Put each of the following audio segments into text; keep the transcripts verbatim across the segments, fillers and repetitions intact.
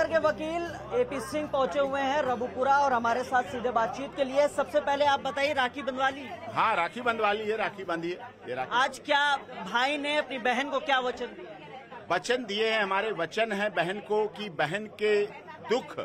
परिवार के वकील एपी सिंह पहुंचे हुए हैं रबुपुरा और हमारे साथ सीधे बातचीत के लिए। सबसे पहले आप बताइए, राखी बंधवा ली? हाँ, राखी बंधवा ली है, राखी बंधी है ये राखी। आज क्या भाई ने अपनी बहन को क्या वचन दिए? वचन दिए हैं, हमारे वचन है बहन को कि बहन के दुख,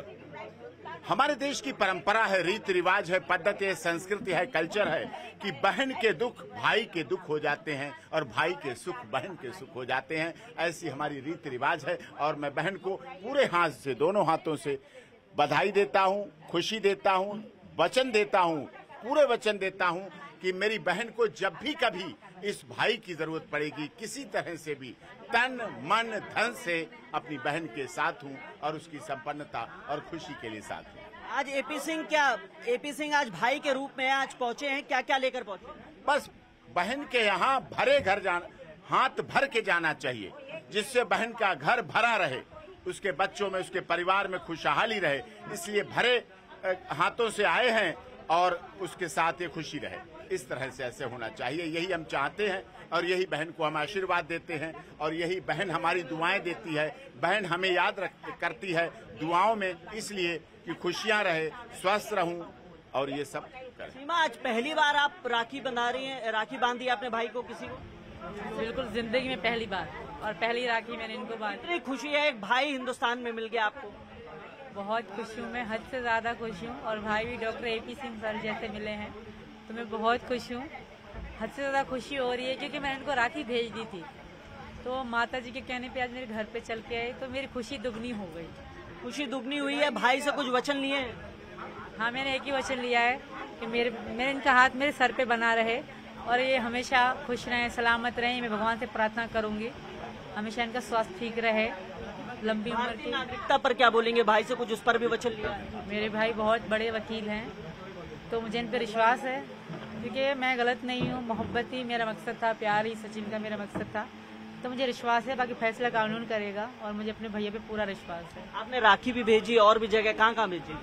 हमारे देश की परंपरा है, रीति रिवाज है, पद्धति है, संस्कृति है, कल्चर है कि बहन के दुख भाई के दुख हो जाते हैं और भाई के सुख बहन के सुख हो जाते हैं। ऐसी हमारी रीति रिवाज है और मैं बहन को पूरे हाथ से, दोनों हाथों से बधाई देता हूं, खुशी देता हूं, वचन देता हूं, पूरे वचन देता हूं कि मेरी बहन को जब भी कभी इस भाई की जरूरत पड़ेगी, किसी तरह से भी तन मन धन से अपनी बहन के साथ हूं और उसकी संपन्नता और खुशी के लिए साथ हूं। आज एपी सिंह क्या एपी सिंह आज भाई के रूप में आज पहुंचे हैं, क्या क्या लेकर पहुंचे? बस बहन के यहाँ भरे घर जाना, हाथ भर के जाना चाहिए, जिससे बहन का घर भरा रहे, उसके बच्चों में, उसके परिवार में खुशहाली रहे। इसलिए भरे हाथों से आए हैं और उसके साथ ये खुशी रहे। इस तरह से ऐसे होना चाहिए, यही हम चाहते हैं और यही बहन को हम आशीर्वाद देते हैं और यही बहन हमारी दुआएं देती है। बहन हमें याद रख करती है दुआओं में, इसलिए कि खुशियां रहे, स्वस्थ रहूं और ये सब करें। सीमा, आज पहली बार आप राखी बंधा रही हैं, राखी बांधी आपने भाई को किसी को? बिल्कुल, जिंदगी में पहली बार और पहली राखी मैंने इनको बांधी। कितनी खुशी है, एक भाई हिंदुस्तान में मिल गया आपको? बहुत खुश हूँ मैं, हद से ज्यादा खुश हूँ और भाई भी डॉक्टर एपी सिंह सर जैसे मिले हैं तो मैं बहुत खुश हूँ। हद से ज्यादा खुशी हो रही है क्योंकि मैंने इनको राखी भेज दी थी तो माता जी के कहने पे आज मेरे घर पे चल के आए तो मेरी खुशी दुगनी हो गई। खुशी दुगनी हुई है। भाई से कुछ वचन लिए? हाँ, मैंने एक ही वचन लिया है कि मेरे मेरे इनका हाथ मेरे सर पे बना रहे और ये हमेशा खुश रहें, सलामत रहें। मैं भगवान से प्रार्थना करूंगी हमेशा इनका स्वास्थ्य ठीक रहे, लंबी उम्र की। नागरिकता पर क्या बोलेंगे? भाई से कुछ उस पर भी वचन लिया? मेरे भाई बहुत बड़े वकील हैं तो मुझे इन पर विश्वास है क्योंकि मैं गलत नहीं हूँ। मोहब्बत ही मेरा मकसद था, प्यार ही सचिन का मेरा मकसद था, तो मुझे विश्वास है। बाकी फैसला कानून करेगा और मुझे अपने भैया पे पूरा विश्वास है। आपने राखी भी भेजी और भी जगह, कहाँ कहाँ भेजी?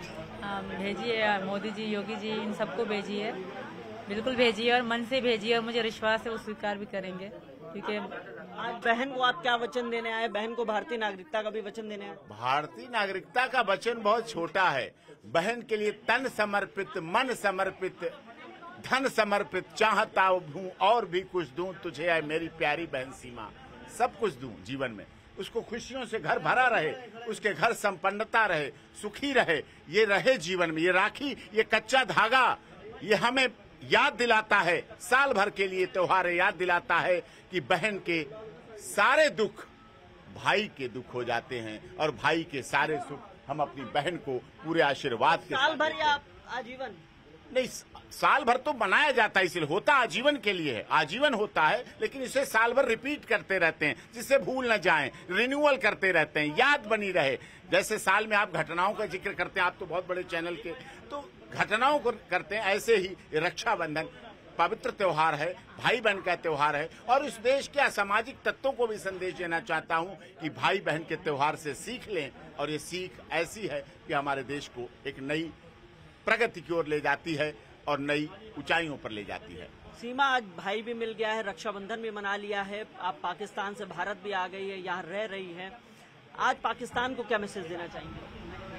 भेजी है, मोदी जी, योगी जी, इन सबको भेजी है, बिल्कुल भेजी है और मन से भेजी है और मुझे विश्वास है वो स्वीकार भी करेंगे। क्योंकि आज बहन को आप क्या वचन देने आए? बहन को भारतीय नागरिकता का भी वचन देने आए? भारतीय नागरिकता का वचन बहुत छोटा है। बहन के लिए तन समर्पित, मन समर्पित, धन समर्पित, चाहता हूँ और भी कुछ दूं तुझे है मेरी प्यारी बहन सीमा। सब कुछ दूं जीवन में, उसको खुशियों से घर भरा रहे, उसके घर संपन्नता रहे, सुखी रहे, ये रहे जीवन में। ये राखी, ये कच्चा धागा, ये हमें याद दिलाता है, साल भर के लिए त्योहार याद दिलाता है कि बहन के सारे दुख भाई के दुख हो जाते हैं और भाई के सारे सुख हम अपनी बहन को पूरे आशीर्वाद के साल भर या आजीवन? नहीं, साल भर तो मनाया जाता है, इसलिए होता आजीवन के लिए है, आजीवन होता है, लेकिन इसे साल भर रिपीट करते रहते हैं जिससे भूल न जाएं, रिन्यूअल करते रहते हैं, याद बनी रहे। जैसे साल में आप घटनाओं का जिक्र करते हैं, आप तो बहुत बड़े चैनल के, तो घटनाओं को करते हैं, ऐसे ही रक्षाबंधन पवित्र त्योहार है, भाई बहन का त्योहार है और इस देश के असामाजिक तत्वों को भी संदेश देना चाहता हूं कि भाई बहन के त्योहार से सीख लें और ये सीख ऐसी है कि हमारे देश को एक नई प्रगति की ओर ले जाती है और नई ऊंचाइयों पर ले जाती है। सीमा, आज भाई भी मिल गया है, रक्षाबंधन भी मना लिया है, आप पाकिस्तान से भारत भी आ गई है, यहाँ रह रही है, आज पाकिस्तान को क्या मैसेज देना चाहेंगे?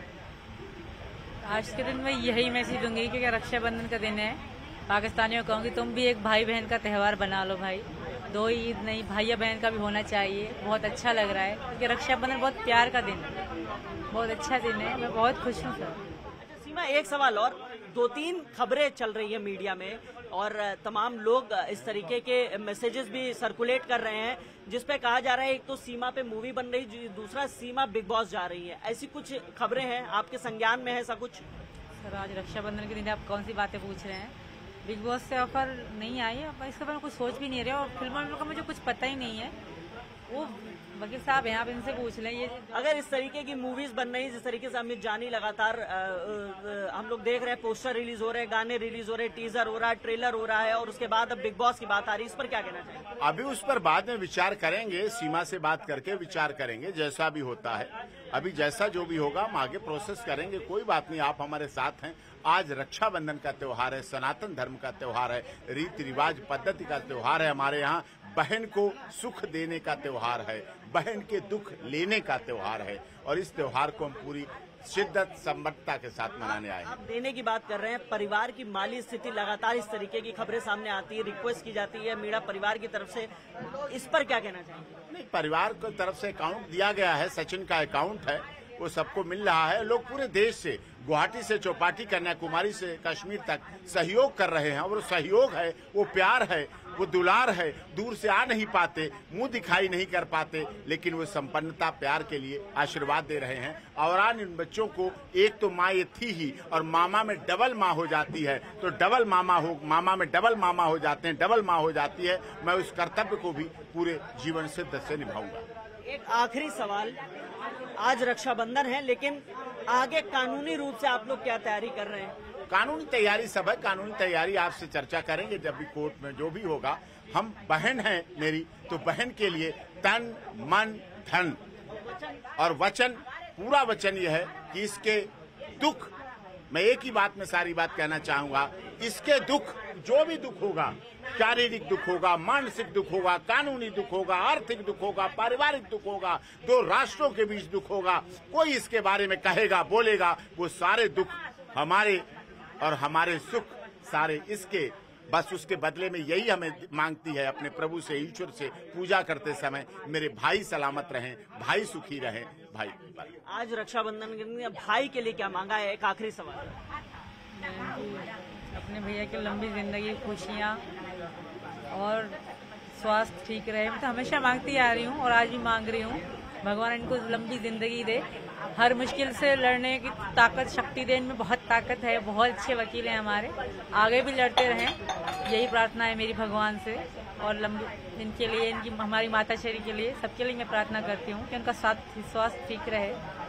आज के दिन मैं यही मैसेज दूंगी क्योंकि रक्षाबंधन का दिन है, पाकिस्तानियों को कहूँगी तुम भी एक भाई बहन का त्योहार बना लो भाई। दो ईद नहीं, भाई बहन का भी होना चाहिए। बहुत अच्छा लग रहा है क्योंकि रक्षाबंधन बहुत प्यार का दिन है, बहुत अच्छा दिन है, मैं बहुत खुश हूँ सर। सीमा, एक सवाल और, दो तीन खबरें चल रही है मीडिया में और तमाम लोग इस तरीके के मैसेजेस भी सर्कुलेट कर रहे हैं जिसपे कहा जा रहा है एक तो सीमा पे मूवी बन रही, दूसरा सीमा बिग बॉस जा रही है। ऐसी कुछ खबरें हैं, आपके संज्ञान में है ऐसा कुछ? सर, आज रक्षाबंधन के दिन आप कौन सी बातें पूछ रहे हैं? बिग बॉस से ऑफर नहीं आई है, इसके बारे में कुछ सोच भी नहीं रहे और फिल्मों का मुझे कुछ पता ही नहीं है। वो वकील साहब हैं, आप इनसे पूछ लें। ये अगर इस तरीके की मूवीज बन रही, जिस तरीके से अमित जानी लगातार आ, आ, हम लोग देख रहे हैं, पोस्टर रिलीज हो रहे हैं, गाने रिलीज हो रहे हैं, टीजर हो रहा है, ट्रेलर हो रहा है और उसके बाद अब बिग बॉस की बात आ रही है, इस पर क्या कहना चाहिए? अभी उस पर बाद में विचार करेंगे, सीमा से बात करके विचार करेंगे, जैसा भी होता है। अभी जैसा जो भी होगा हम आगे प्रोसेस करेंगे, कोई बात नहीं, आप हमारे साथ हैं, आज रक्षाबंधन का त्योहार है, सनातन धर्म का त्योहार है, रीति रिवाज पद्धति का त्योहार है। हमारे यहाँ बहन को सुख देने का त्योहार है, बहन के दुख लेने का त्योहार है और इस त्योहार को हम पूरी शिद्दत सम्मतता के साथ मनाने आए हैं। आप देने की बात कर रहे हैं, परिवार की माली स्थिति लगातार इस तरीके की खबरें सामने आती है, रिक्वेस्ट की जाती है मीडिया परिवार की तरफ से, इस पर क्या कहना चाहेंगे? नहीं, परिवार की तरफ से अकाउंट दिया गया है, सचिन का अकाउंट है, वो सबको मिल रहा है। लोग पूरे देश से, गुवाहाटी से चौपाटी, कन्याकुमारी से कश्मीर तक सहयोग कर रहे हैं और वो सहयोग है, वो प्यार है, वो दुलार है। दूर से आ नहीं पाते, मुंह दिखाई नहीं कर पाते, लेकिन वो संपन्नता प्यार के लिए आशीर्वाद दे रहे हैं। और आज इन बच्चों को एक तो माँ ये थी ही और मामा में डबल माँ हो जाती है, तो डबल मामा हो मामा में डबल मामा हो जाते हैं, डबल माँ हो जाती है। मैं उस कर्तव्य को भी पूरे जीवन सिद्ध से निभाऊंगा। एक आखिरी सवाल, आज रक्षाबंधन है लेकिन आगे कानूनी रूप से आप लोग क्या तैयारी कर रहे हैं? कानूनी तैयारी सब है, कानूनी तैयारी आपसे चर्चा करेंगे जब भी कोर्ट में जो भी होगा। हम बहन हैं मेरी, तो बहन के लिए तन मन धन और वचन, पूरा वचन यह है कि इसके दुख, मैं एक ही बात में सारी बात कहना चाहूंगा, इसके दुख, जो भी दुख होगा, शारीरिक दुख होगा, मानसिक दुख होगा, कानूनी दुख होगा, आर्थिक दुख होगा, पारिवारिक दुख होगा, दो राष्ट्रों के बीच दुख होगा, कोई इसके बारे में कहेगा, बोलेगा, वो सारे दुख हमारे और हमारे सुख सारे इसके, बस उसके बदले में यही हमें मांगती है अपने प्रभु से, ईश्वर से पूजा करते समय, मेरे भाई सलामत रहें, भाई सुखी रहें, भाई। आज रक्षाबंधन के दिन भाई के लिए क्या मांगा है? एक आखिरी सवाल। अपने भैया की लंबी जिंदगी, खुशियाँ और स्वास्थ्य ठीक रहे। मैं तो हमेशा मांगती आ रही हूँ और आज भी मांग रही हूँ, भगवान इनको लंबी जिंदगी दे, हर मुश्किल से लड़ने की ताकत, शक्ति दे। इनमें बहुत ताकत है, बहुत अच्छे वकील हैं हमारे, आगे भी लड़ते रहें, यही प्रार्थना है मेरी भगवान से। और लंबी इनके लिए, इनकी हमारी माता श्री के लिए, सबके लिए मैं प्रार्थना करती हूँ कि उनका स्वास्थ्य ठीक रहे।